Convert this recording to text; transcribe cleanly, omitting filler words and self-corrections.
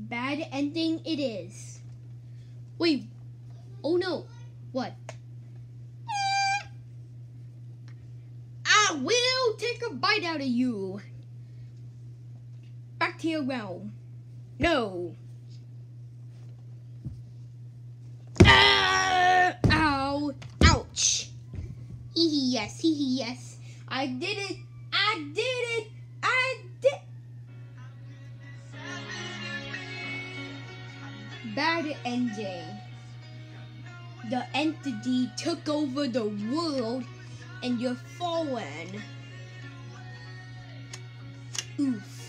Bad ending it is. Wait. Oh no. What? I will take a bite out of you. Back to your realm. No. Ow. Ouch. Hee hee yes. Hee hee yes. I did it. I did it. I did. Bad ending. The entity took over the world and you're fallen. Oof.